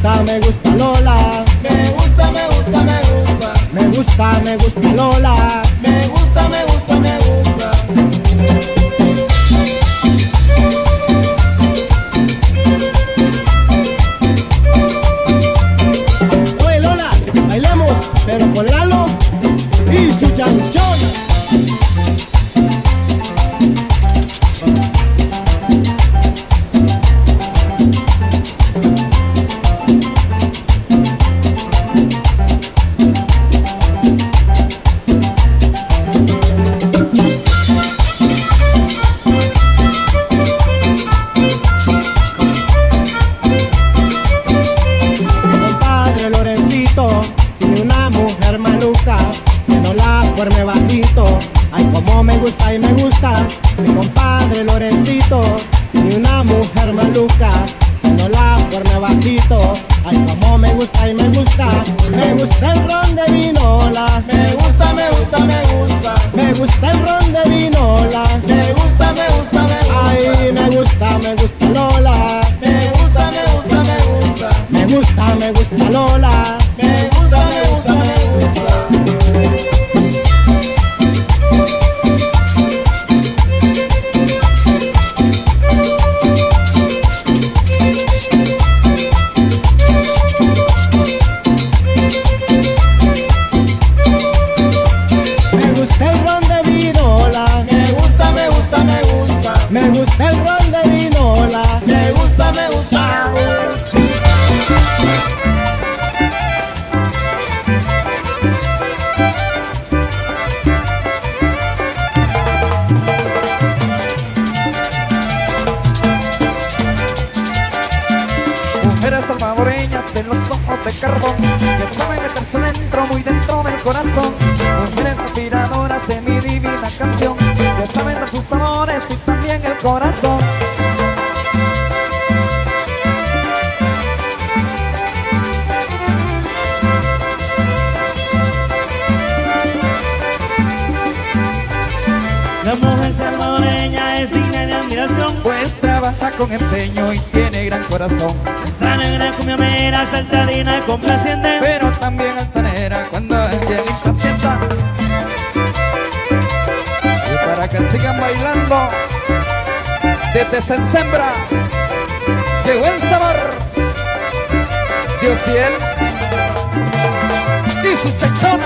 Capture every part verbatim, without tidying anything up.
gusta, me gusta Lola. Me gusta, me gusta, me gusta. Me gusta, me gusta Lola. Me gusta, me gusta, me gusta. Oye Lola, bailemos, pero con Lalo y su chanchona. Tiene una mujer maluca que no la duerme bajito. Ay, como me gusta y me gusta mi compadre Lorencito. Tiene una mujer maluca que no la duerme bajito. Ay, como me gusta y me gusta. Me gusta el ron de vinola. Me gusta, me gusta, me gusta. Me gusta el ron de vinola. Me gusta, me gusta, me gusta. Ay, me gusta, me gusta Lola. Me gusta, me gusta, me gusta. Me gusta, me gusta Lola. Me gusta, me gusta, me gusta. Me gusta el ron de vinola. Me gusta, me gusta, me gusta. Me gusta el ron de vinola. Me gusta, me gusta. Mujeres salvadoreñas de los ojos de carbón, que saben meterse dentro, muy dentro del corazón. Mujeres aspiradoras de mi divina canción, que saben dar sus amores y también el corazón. La mujer salvadoreña es digna de admiración, Pues trabaja con empeño y tiene gran corazón, es alegre, cumiamera, saltarina y complaciente. pero también altanera cuando alguien le impacienta. Y para que sigan bailando, desde Sensembra llegó el sabor. Dios y él y su chachona.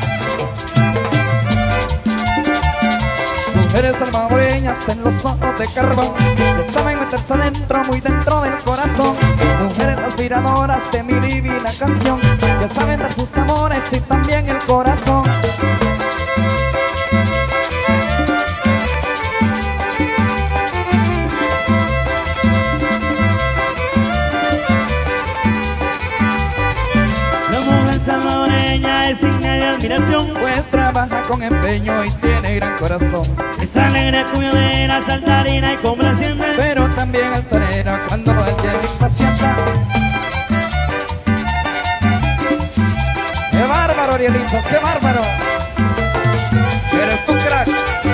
Mujeres salvadoreñas en los ojos de carbón, que saben meterse adentro, muy dentro del corazón. Mujeres aspiradoras de mi divina canción, que saben dar sus amores y también el corazón. La mujer salvadoreña es digna de admiración, Pues trabaja con empeño y tiene gran corazón, es alegre, cumiamera, saltarina y complaciente. pero también altanera cuando alguien le impacienta. ¡Qué bárbaro, Arielito! ¡Qué bárbaro! ¡Eres tú, crack!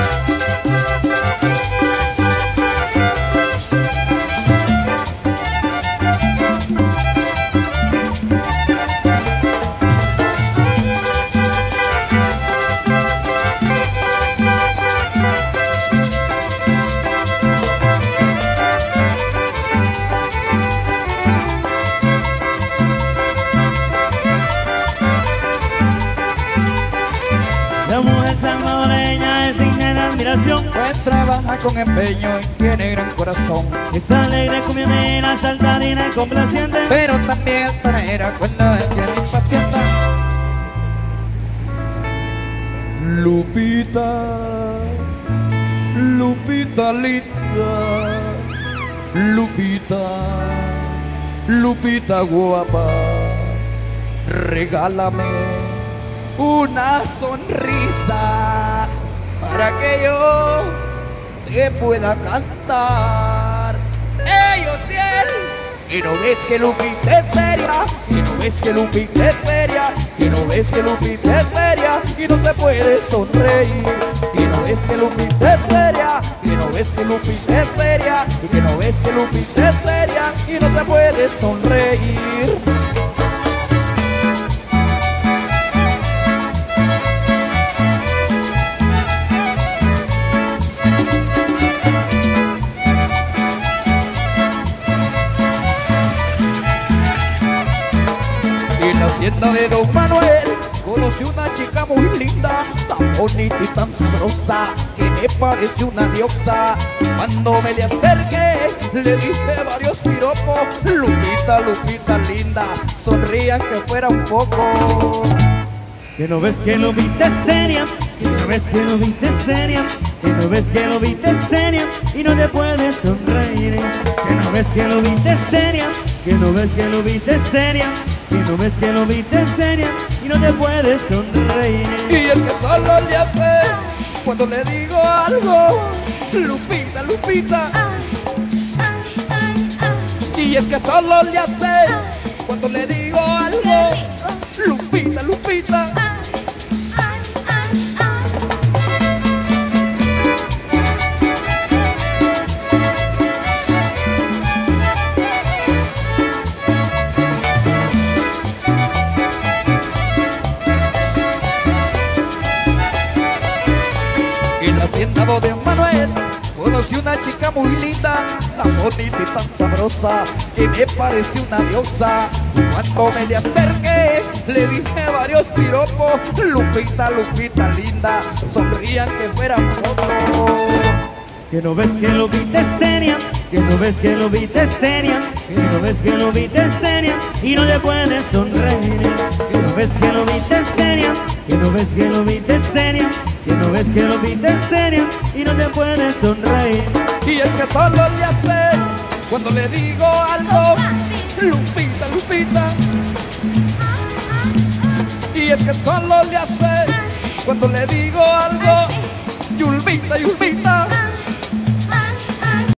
La mujer salvadoreña es digna de admiración, Pues trabaja con empeño y tiene gran corazón, es alegre, cumiamera, saltarina y complaciente. pero también altanera cuando alguien le impacienta. Lupita, Lupita linda, Lupita, Lupita guapa, regálame una sonrisa para que yo te pueda cantar. Ellos y él, y no ves que Lupita es seria, y no ves que Lupita es seria, y no ves que Lupita es seria, y no se puede sonreír. Y no ves que Lupita es seria, y no ves que Lupita es seria, y que no ves que Lupita es seria, y no se puede sonreír. En la hacienda de Don Manuel conocí una chica muy linda, tan bonita y tan sabrosa, que me pareció una diosa. Cuando me le acerqué, le dije varios piropos. Lupita, Lupita linda, sonrían que fuera un poco. Que no ves que Lupita es seria, que no ves que Lupita es seria, que no ves que Lupita es seria y no te puedes sonreír. Que no ves que Lupita es seria, que no ves que Lupita es seria, que no ves que Lupita es seria y no te puedes sonreír. Y es que solo le hace cuando le digo algo, Lupita, Lupita. Y es que solo le hace cuando le digo algo, Lupita, Lupita. En la hacienda de Manuel conocí una chica muy linda, tan bonita y tan sabrosa, que me pareció una diosa. Y cuando me le acerqué, le dije varios piropos. Lupita, Lupita linda, sonrían que fuera poco. Que no ves que Lupita es seria, que no ves que Lupita es seria, que no ves que Lupita es seria y no te puedes sonreír. Que no ves que Lupita es seria, que no ves que Lupita es seria, que no ves que Lupita es seria y no te puedes sonreír. Y es que solo le hace cuando le digo algo, Lupita, Lupita. Y es que solo le hace cuando le